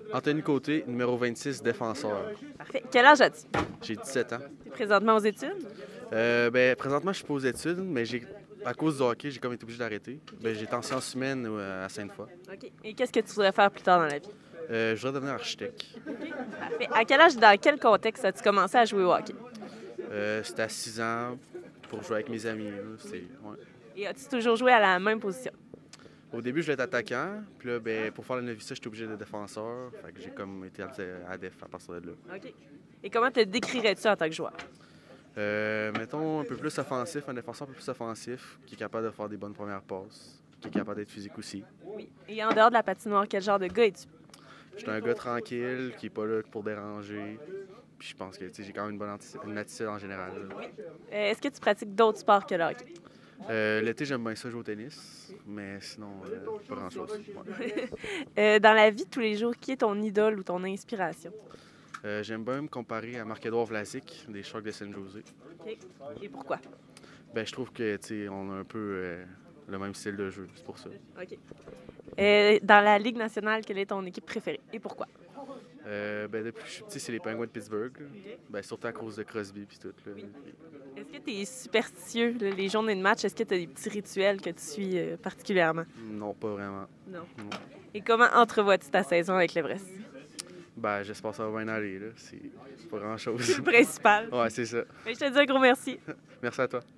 Anthony Côté, numéro 26, défenseur. Parfait. Quel âge as-tu? J'ai 17 ans. Tu es présentement aux études? Présentement, je suis pas aux études, mais à cause du hockey, j'ai comme été obligé d'arrêter. J'étais en sciences humaines à Sainte-Foy. OK. Et qu'est-ce que tu voudrais faire plus tard dans la vie? Je voudrais devenir architecte. Parfait. À quel âge, dans quel contexte as-tu commencé à jouer au hockey? C'était à 6 ans pour jouer avec mes amis. Là. Ouais. Et as-tu toujours joué à la même position? Au début, je voulais être attaquant. Puis là, pour faire le novice, j'étais obligé d'être défenseur. Fait que j'ai comme été à def à partir de là. OK. Et comment te décrirais-tu en tant que joueur? Mettons un peu plus offensif, un défenseur un peu plus offensif, qui est capable de faire des bonnes premières passes, qui est capable d'être physique aussi. Oui. Et en dehors de la patinoire, quel genre de gars es-tu? Je suis un gars tranquille, qui n'est pas là pour déranger. Puis je pense que j'ai quand même une attitude en général. Est-ce que tu pratiques d'autres sports que le hockey? L'été, j'aime bien ça jouer au tennis, mais sinon, pas grand-chose. Ouais. Dans la vie de tous les jours, qui est ton idole ou ton inspiration? J'aime bien me comparer à Marc-Édouard Vlasic, des Sharks de San Jose. OK. Et pourquoi? Je trouve que on a un peu le même style de jeu, c'est pour ça. OK. Dans la Ligue nationale, quelle est ton équipe préférée et pourquoi? Depuis que je suis petit, c'est les Penguins de Pittsburgh. Surtout à cause de Crosby et tout. Là. Oui. Est-ce que tu es superstitieux, là, les journées de match? Est-ce que tu as des petits rituels que tu suis particulièrement? Non, pas vraiment. Non. Et comment entrevois-tu ta saison avec l'Everest? J'espère que ça va bien aller. Là. C'est pas grand-chose. C'est le principal. Ouais, c'est ça. Je te dis un gros merci. Merci à toi.